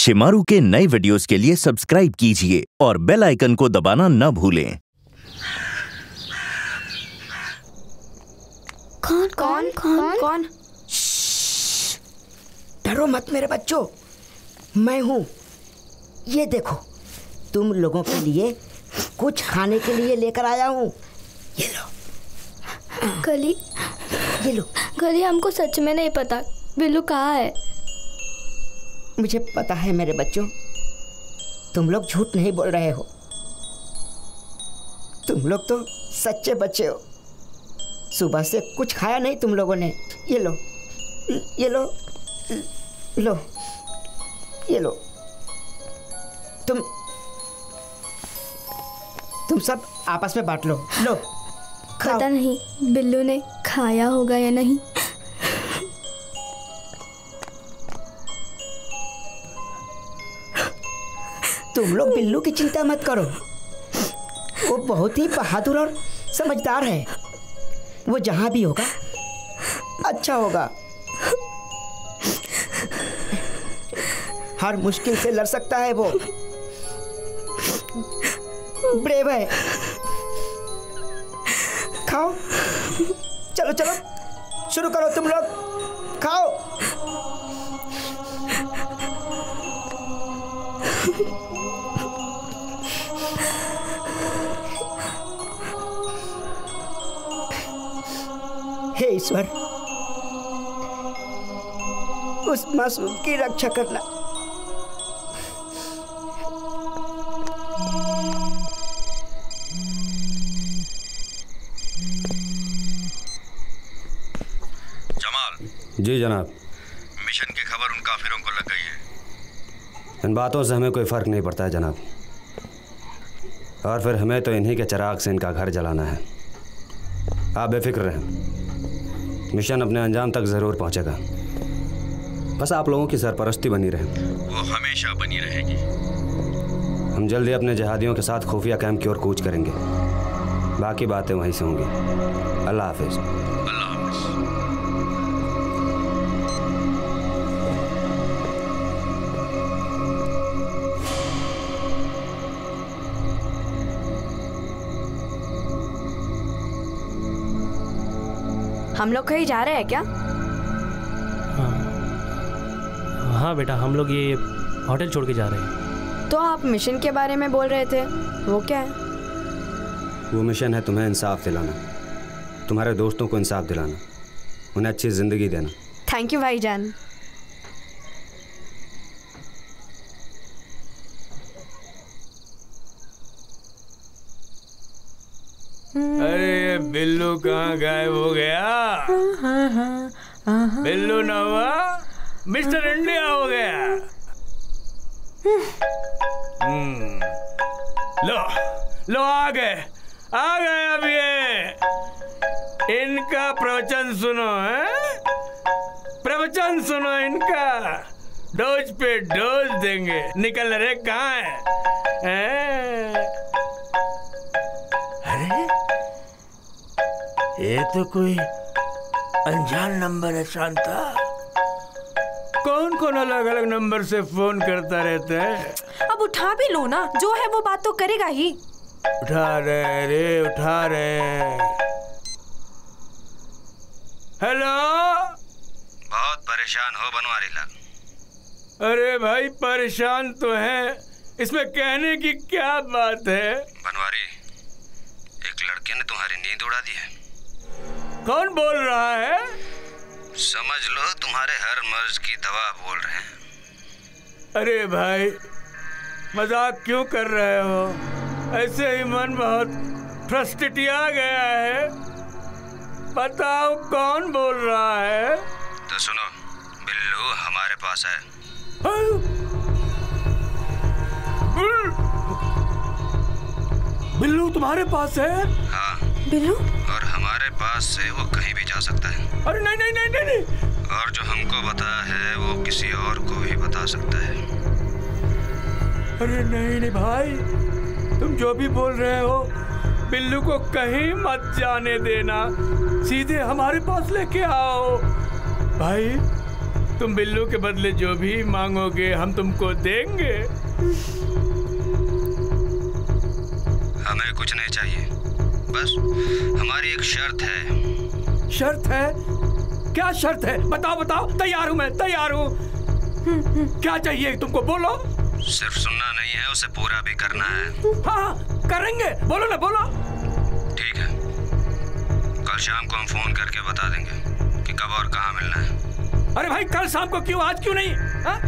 शिमारू के नए वीडियोस के लिए सब्सक्राइब कीजिए और बेल आइकन को दबाना न भूलें। कौन कौन कौन कौन? डरो मत मेरे बच्चों, मैं हूँ। ये देखो, तुम लोगों के लिए कुछ खाने के लिए लेकर आया हूँ। ये लो। गली, ये लो। गली, हमको सच में नहीं पता बिल्लू कहाँ है। मुझे पता है मेरे बच्चों, तुम लोग झूठ नहीं बोल रहे हो। तुम लोग तो सच्चे बच्चे हो। सुबह से कुछ खाया नहीं तुम लोगों ने। ये लो, ये लो, लो, ये लो। तुम सब आपस में बांट लो। लो, खाओ। पता नहीं बिल्लू ने खाया होगा या नहीं। तुम लोग बिल्लू की चिंता मत करो, वो बहुत ही बहादुर और समझदार है। वो जहां भी होगा अच्छा होगा। हर मुश्किल से लड़ सकता है वो। ब्रेव है। खाओ, चलो चलो शुरू करो तुम लोग, खाओ। हे ईश्वर, उस मासूम की रक्षा करना। जमाल। जी जनाब। मिशन की खबर उन काफिरों को लग गई है। इन बातों से हमें कोई फ़र्क नहीं पड़ता है जनाब, और फिर हमें तो इन्हीं के चिराग से इनका घर जलाना है। आप बेफिक्र रहें, मिशन अपने अंजाम तक ज़रूर पहुंचेगा। बस आप लोगों की सरपरस्ती बनी रहे। वो हमेशा बनी रहेगी। हम जल्दी अपने जिहादियों के साथ खुफिया कैंप की ओर कूच करेंगे। बाकी बातें वहीं से होंगी। अल्लाह हाफिज़। अल्लाह हाफिज़। हम लोग कहीं जा रहे हैं क्या? हाँ बेटा, हम लोग ये होटल छोड़ के जा रहे हैं। तो आप मिशन के बारे में बोल रहे थे, वो क्या है? वो मिशन है तुम्हें इंसाफ दिलाना, तुम्हारे दोस्तों को इंसाफ दिलाना, उन्हें अच्छी ज़िंदगी देना। थैंक यू भाईजान। अरे बिल्लू कहाँ गायब हो गया? बिल्लू ना हुआ, मिस्टर इंडिया हो गया। लो लो, आ गए अब ये। इनका प्रवचन सुनो है, प्रवचन सुनो इनका। डोज पे डोज देंगे। निकल रहे कहाँ है? अरे ये तो कोई अनजान नंबर है शांता। कौन कौन अलग अलग नंबर से फोन करता रहता है? अब उठा भी लो ना, जो है वो बात तो करेगा ही। उठा रहे रे, उठा रहे। हेलो। बहुत परेशान हो बनवारी लाल। अरे भाई परेशान तो है, इसमें कहने की क्या बात है? बनवारी, एक लड़के ने तुम्हारी नींद उड़ा दी है। कौन बोल रहा है? समझ लो तुम्हारे हर मर्ज की दवा बोल रहे हैं। अरे भाई मजाक क्यों कर रहे हो? ऐसे ही मन बहुत फ्रस्ट्रेटिया गया है। बताओ कौन बोल रहा है? तो सुनो, बिल्लू हमारे पास है। बिल्लू तुम्हारे पास है? हाँ। बिल्लू? और हमारे पास से वो कहीं भी जा सकता है। अरे नहीं नहीं नहीं नहीं, नहीं। और जो हमको बताया है वो किसी और को भी बता सकता है। अरे नहीं नहीं भाई, तुम जो भी बोल रहे हो, बिल्लू को कहीं मत जाने देना। सीधे हमारे पास लेके आओ भाई। तुम बिल्लू के बदले जो भी मांगोगे हम तुमको देंगे। हमें कुछ नहीं चाहिए, बस हमारी एक शर्त है। शर्त है? क्या शर्त है? बताओ बताओ, तैयार हूँ मैं, तैयार हूँ। क्या चाहिए तुमको, बोलो। सिर्फ सुनना नहीं है, उसे पूरा भी करना है। हाँ करेंगे, बोलो ना, बोलो। ठीक है, कल शाम को हम फोन करके बता देंगे कि कब और कहाँ मिलना है। अरे भाई कल शाम को क्यों, आज क्यों नहीं? हाँ?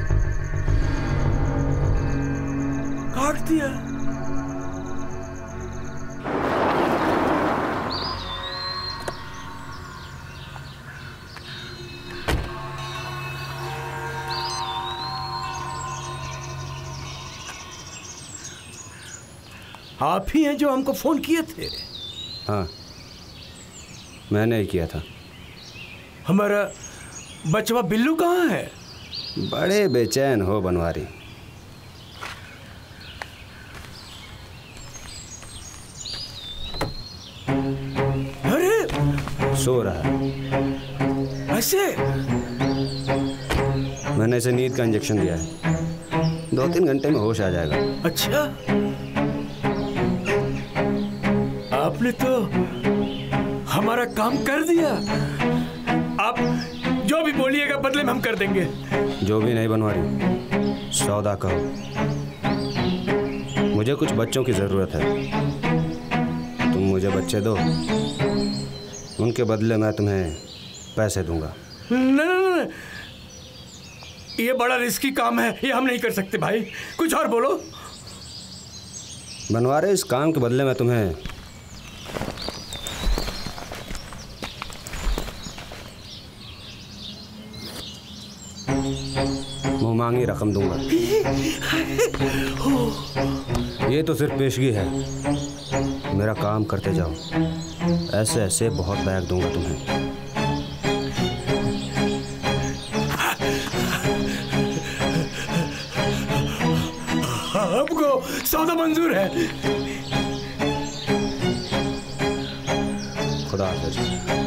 काट दिया। आप ही हैं जो हमको फोन किए थे? हाँ, मैंने ही किया था। हमारा बचवा बिल्लू कहाँ है? बड़े बेचैन हो बनवारी। अरे सो रहा है। ऐसे? मैंने इसे नींद का इंजेक्शन दिया है, 2-3 घंटे में होश आ जाएगा। अच्छा, आपने तो हमारा काम कर दिया। आप जो भी बोलिएगा बदले में हम कर देंगे। जो भी नहीं बनवारी, सौदा कहो। मुझे कुछ बच्चों की ज़रूरत है, तुम मुझे बच्चे दो, उनके बदले मैं तुम्हें पैसे दूंगा। नहीं, ये बड़ा रिस्की काम है, ये हम नहीं कर सकते भाई। कुछ और बोलो। बनवारे, इस काम के बदले मैं तुम्हें मुँह मांगी रकम दूंगा। ये तो सिर्फ पेशगी है, मेरा काम करते जाओ। ऐसे ऐसे बहुत बैग दूंगा तुम्हें। आपको सौदा मंजूर है। खुदा हाफिज।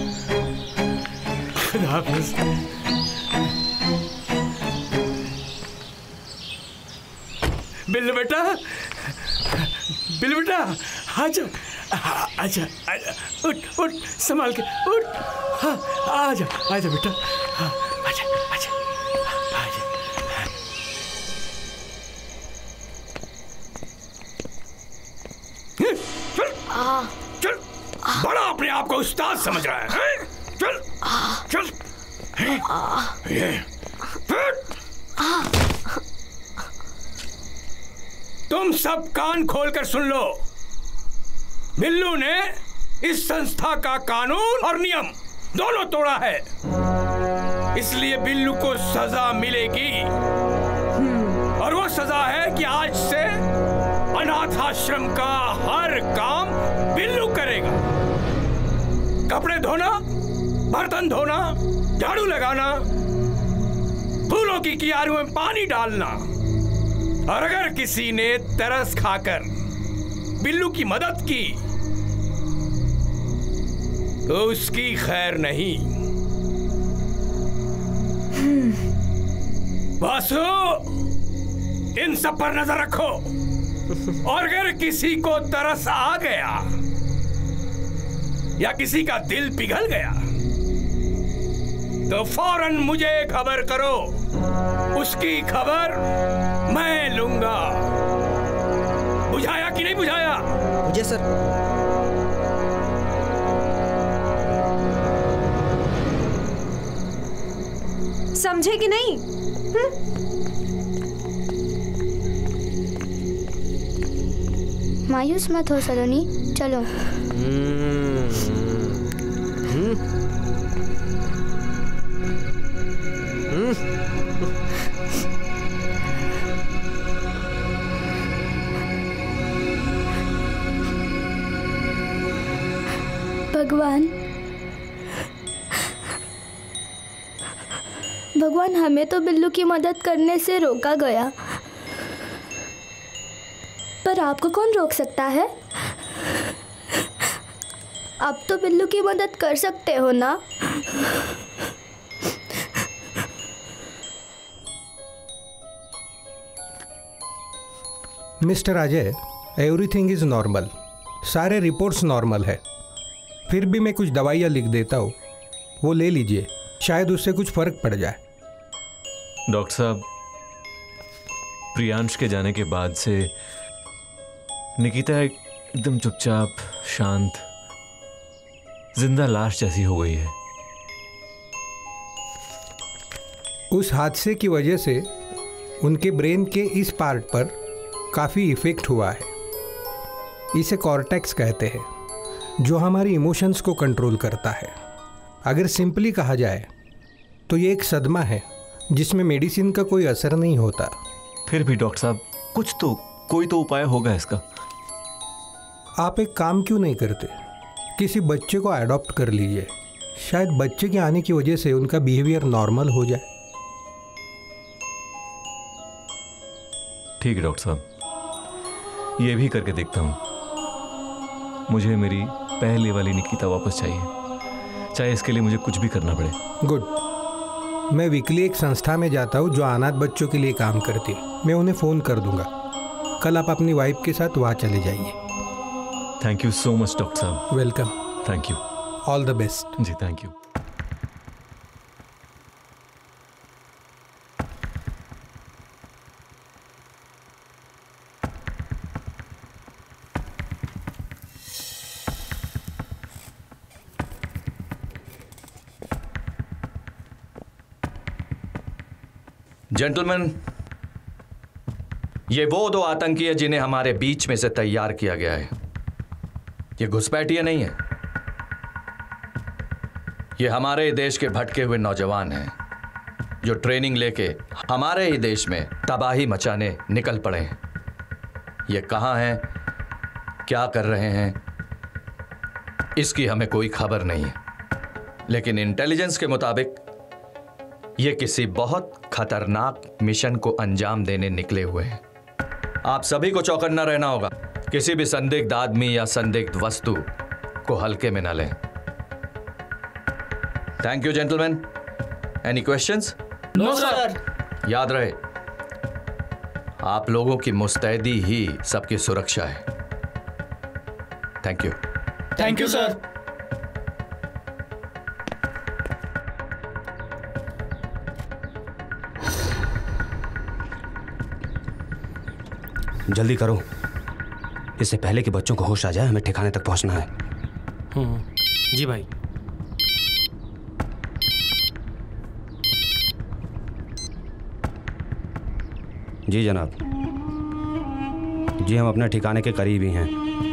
खुदा हाफिज। बिल्लू बेटा, बिल्लू बेटा, आजा आजा आजा, उठ उठ, संभाल के उठ। हाँ आजा आजा बेटा, हाँ आजा आजा आजा। चल चल, बड़ा अपने आप को उस्ताद समझ रहा है। चल चल। तुम सब कान खोलकर सुन लो। बिल्लू ने इस संस्था का कानून और नियम दोनों तोड़ा है, इसलिए बिल्लू को सजा मिलेगी। और वो सजा है कि आज से अनाथ आश्रम का हर काम बिल्लू करेगा। कपड़े धोना, बर्तन धोना, झाड़ू लगाना, फूलों की क्यारियों में पानी डालना। और अगर किसी ने तरस खाकर बिल्लू की मदद की तो उसकी खैर नहीं। वासु, इन सब पर नजर रखो। और अगर किसी को तरस आ गया या किसी का दिल पिघल गया तो फौरन मुझे खबर करो, उसकी खबर मैं लूंगा। बुझाया कि नहीं बुझाया? मुझे सर। समझे कि नहीं? मायूस मत हो सलोनी, चलो। भगवान, हमें तो बिल्लू की मदद करने से रोका गया, पर आपको कौन रोक सकता है? आप तो बिल्लू की मदद कर सकते हो ना? Mister Ajay, everything is normal, सारे रिपोर्ट्स नॉर्मल है। फिर भी मैं कुछ दवाइयाँ लिख देता हूँ, वो ले लीजिए, शायद उससे कुछ फ़र्क पड़ जाए। डॉक्टर साहब, प्रियांश के जाने के बाद से निकिता एकदम चुपचाप, शांत, जिंदा लाश जैसी हो गई है। उस हादसे की वजह से उनके ब्रेन के इस पार्ट पर काफ़ी इफ़ेक्ट हुआ है। इसे कॉर्टेक्स कहते हैं, जो हमारी इमोशंस को कंट्रोल करता है। अगर सिंपली कहा जाए तो ये एक सदमा है जिसमें मेडिसिन का कोई असर नहीं होता। फिर भी डॉक्टर साहब, कोई तो उपाय होगा इसका। आप एक काम क्यों नहीं करते, किसी बच्चे को अडॉप्ट कर लीजिए, शायद बच्चे के आने की वजह से उनका बिहेवियर नॉर्मल हो जाए। ठीक है डॉक्टर साहब, ये भी करके देखता हूँ। मुझे मेरी पहले वाली निकिता वापस चाहिए, चाहे इसके लिए मुझे कुछ भी करना पड़े। गुड। मैं वीकली एक संस्था में जाता हूँ जो अनाथ बच्चों के लिए काम करती है। मैं उन्हें फ़ोन कर दूंगा। कल आप अपनी वाइफ के साथ वहाँ चले जाइए। Thank you so much doctor साहब। Welcome. Thank you. All the best. जी थैंक यू। जेंटलमैन, ये वो दो आतंकी है जिन्हें हमारे बीच में से तैयार किया गया है। ये घुसपैठिए नहीं है, ये हमारे ही देश के भटके हुए नौजवान हैं जो ट्रेनिंग लेके हमारे ही देश में तबाही मचाने निकल पड़े हैं। ये कहाँ हैं, क्या कर रहे हैं, इसकी हमें कोई खबर नहीं है, लेकिन इंटेलिजेंस के मुताबिक ये किसी बहुत खतरनाक मिशन को अंजाम देने निकले हुए हैं। आप सभी को चौकन्ना रहना होगा, किसी भी संदिग्ध आदमी या संदिग्ध वस्तु को हल्के में न लें। Thank you gentleman. Any questions? No sir. याद रहे, आप लोगों की मुस्तैदी ही सबकी सुरक्षा है। Thank you. Thank you sir. जल्दी करो, इससे पहले कि बच्चों को होश आ जाए, हमें ठिकाने तक पहुंचना है। जी भाई। जी जनाब। जी हम अपने ठिकाने के करीब ही हैं।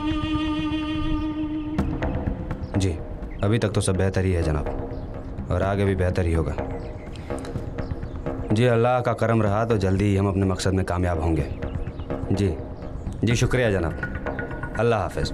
जी अभी तक तो सब बेहतर ही है जनाब, और आगे भी बेहतर ही होगा। जी अल्लाह का करम रहा तो जल्दी ही हम अपने मकसद में कामयाब होंगे। जी जी शुक्रिया जनाब। अल्लाह हाफिज़।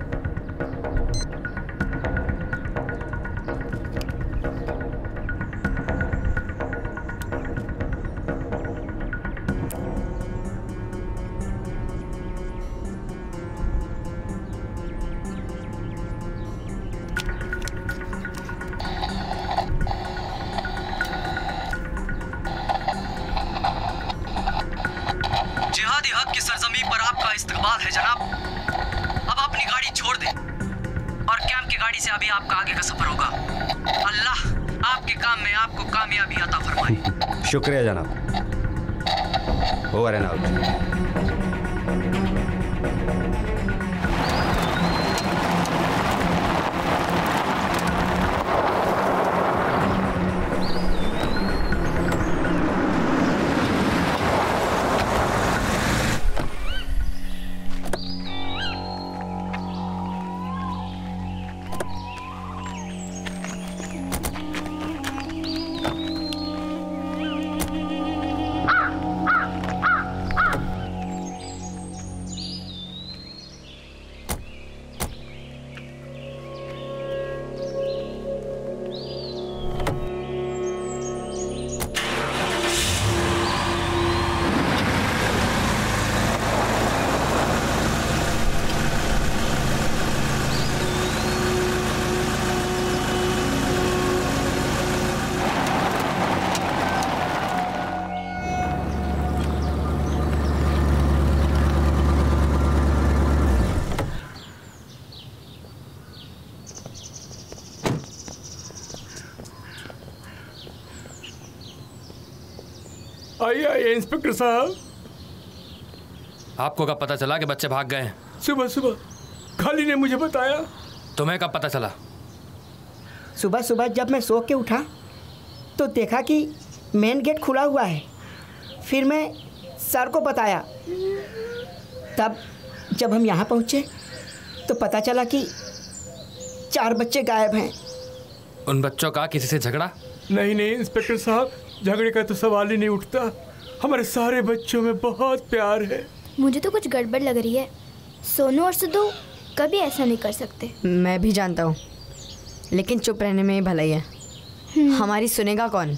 जिहादी हक की सरजमीन पर आपका इस्तकबाल है जनाब। अब अपनी गाड़ी छोड़ दें और कैंप की गाड़ी से अभी आपका आगे का सफर होगा। अल्लाह आपके काम में आपको कामयाबी अता फरमाए। शुक्रिया जनाब। Over and out. आइए इंस्पेक्टर साहब। आपको कब पता चला कि बच्चे भाग गए? सुबह सुबह खाली ने मुझे बताया। तुम्हें कब पता चला? सुबह सुबह जब मैं सो के उठा तो देखा कि मेन गेट खुला हुआ है। फिर मैं सर को बताया। तब जब हम यहाँ पहुँचे तो पता चला कि 4 बच्चे गायब हैं। उन बच्चों का किसी से झगड़ा? नहीं इंस्पेक्टर साहब, झगड़े का तो सवाल ही नहीं उठता। हमारे सारे बच्चों में बहुत प्यार है। मुझे तो कुछ गड़बड़ लग रही है। सोनू और सिद्धू कभी ऐसा नहीं कर सकते। मैं भी जानता हूँ, लेकिन चुप रहने में ही भलाई है। हमारी सुनेगा कौन?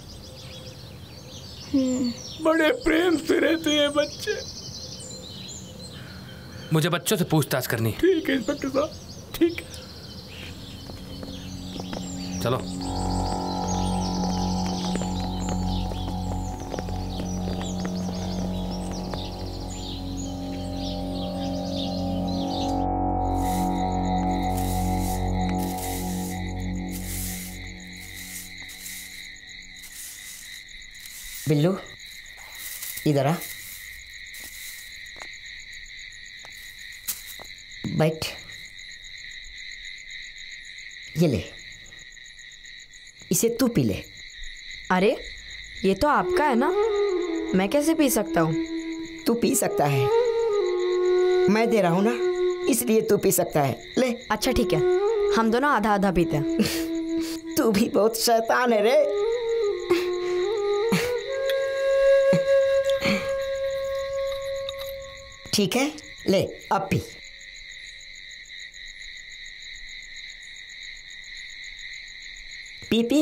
बड़े प्रेम से रहते हैं बच्चे। मुझे बच्चों से पूछताछ करनी। ठीक है इंस्पेक्टर साहब, ठीक है। चलो। बिल्लू इधर आ, बैठ। ये ले, इसे तू पी ले। अरे ये तो आपका है ना, मैं कैसे पी सकता हूँ? तू पी सकता है, मैं दे रहा हूँ ना, इसलिए तू पी सकता है। ले। अच्छा ठीक है, हम दोनों आधा आधा पीते हैं। तू भी बहुत शैतान है रे। ठीक है, ले अब पी। P P.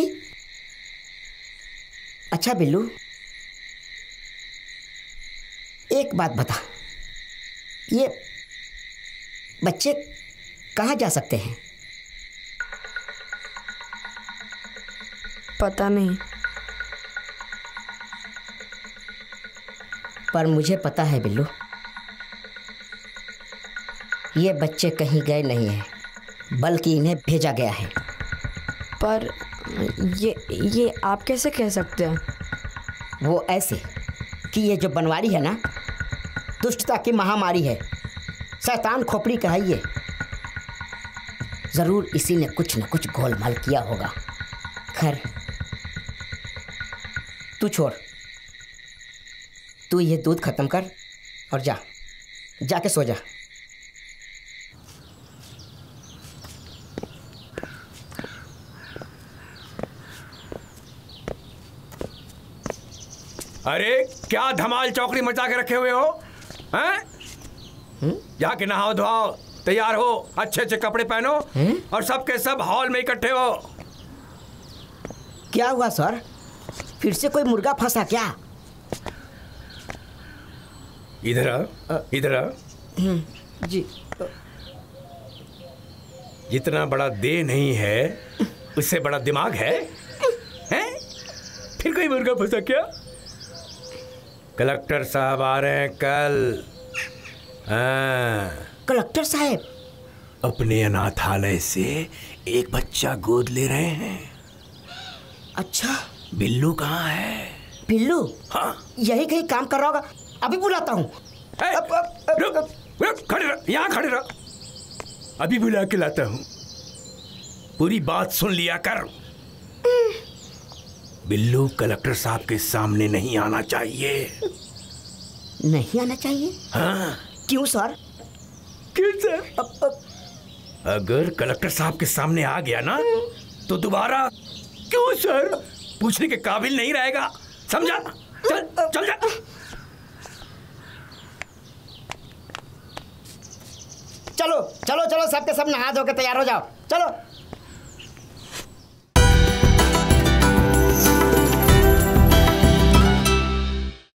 अच्छा बिल्लू, एक बात बता, ये बच्चे कहाँ जा सकते हैं? पता नहीं, पर मुझे पता है बिल्लू, ये बच्चे कहीं गए नहीं हैं, बल्कि इन्हें भेजा गया है। पर ये आप कैसे कह सकते हैं? वो ऐसे कि ये जो बनवारी है ना, दुष्टता की महामारी है, शैतान खोपड़ी का है ये। ज़रूर इसी ने कुछ न कुछ गोलमाल किया होगा। खैर तू छोड़, तू ये दूध ख़त्म कर और जाके सो जा। अरे क्या धमाल चौकड़ी मचा के रखे हुए हो? हैं? जाके नहाओ धोआओ, तैयार हो, अच्छे अच्छे कपड़े पहनो और सबके सब हॉल में इकट्ठे हो। क्या हुआ सर, फिर से कोई मुर्गा फंसा क्या? इधर आ, इधर आ। जी। जितना बड़ा देह नहीं है उससे बड़ा दिमाग है? हैं? फिर कोई मुर्गा फंसा क्या? कलेक्टर साहब आ रहे हैं कल। हाँ। कलेक्टर साहब अपने अनाथालय से एक बच्चा गोद ले रहे हैं। अच्छा, बिल्लू कहाँ है? बिल्लू? हाँ, यही कहीं काम कर रहा होगा, अभी बुलाता हूँ। रुक, खड़े रह, यहाँ खड़े रह, अभी बुला के लाता हूँ। पूरी बात सुन लिया कर। बिल्लू कलेक्टर साहब के सामने नहीं आना चाहिए। नहीं आना चाहिए? हाँ। क्यों सर? क्यों सर? अगर कलेक्टर साहब के सामने आ गया ना तो दोबारा क्यों सर पूछने के काबिल नहीं रहेगा, समझा? चल जा। चलो सबके सब नहा धो के तैयार हो जाओ, चलो।